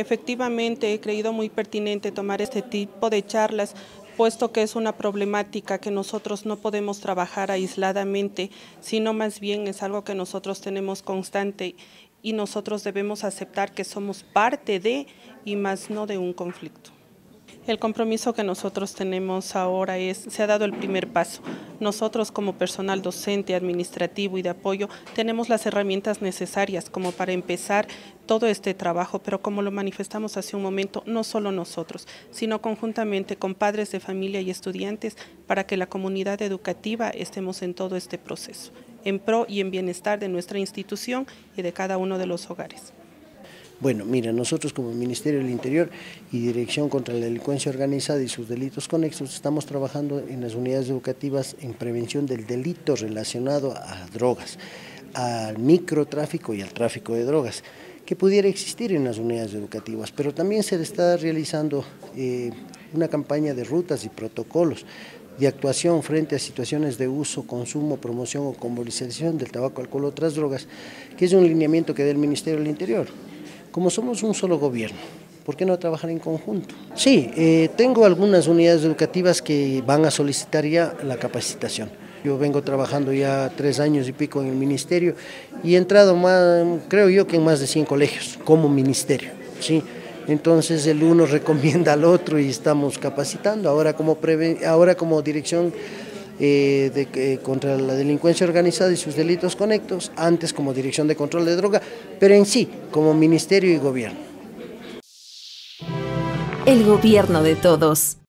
Efectivamente, he creído muy pertinente tomar este tipo de charlas, puesto que es una problemática que nosotros no podemos trabajar aisladamente, sino más bien es algo que nosotros tenemos constante y nosotros debemos aceptar que somos parte de y más no de un conflicto. El compromiso que nosotros tenemos ahora se ha dado el primer paso. Nosotros como personal docente, administrativo y de apoyo tenemos las herramientas necesarias como para empezar todo este trabajo, pero como lo manifestamos hace un momento, no solo nosotros, sino conjuntamente con padres de familia y estudiantes para que la comunidad educativa estemos en todo este proceso, en pro y en bienestar de nuestra institución y de cada uno de los hogares. Bueno, mira, nosotros como Ministerio del Interior y Dirección contra la Delincuencia Organizada y sus delitos conexos estamos trabajando en las unidades educativas en prevención del delito relacionado a drogas, al microtráfico y al tráfico de drogas, que pudiera existir en las unidades educativas, pero también se está realizando una campaña de rutas y protocolos de actuación frente a situaciones de uso, consumo, promoción o comercialización del tabaco, alcohol o otras drogas, que es un lineamiento que da el Ministerio del Interior. Como somos un solo gobierno, ¿por qué no trabajar en conjunto? Sí, tengo algunas unidades educativas que van a solicitar ya la capacitación. Yo vengo trabajando ya 3 años y pico en el ministerio y he entrado creo yo que en más de 100 colegios como ministerio, ¿sí? Entonces el uno recomienda al otro y estamos capacitando. Ahora como dirección contra la delincuencia organizada y sus delitos conexos, antes como Dirección de Control de Droga, pero en sí, como Ministerio y Gobierno. El gobierno de todos.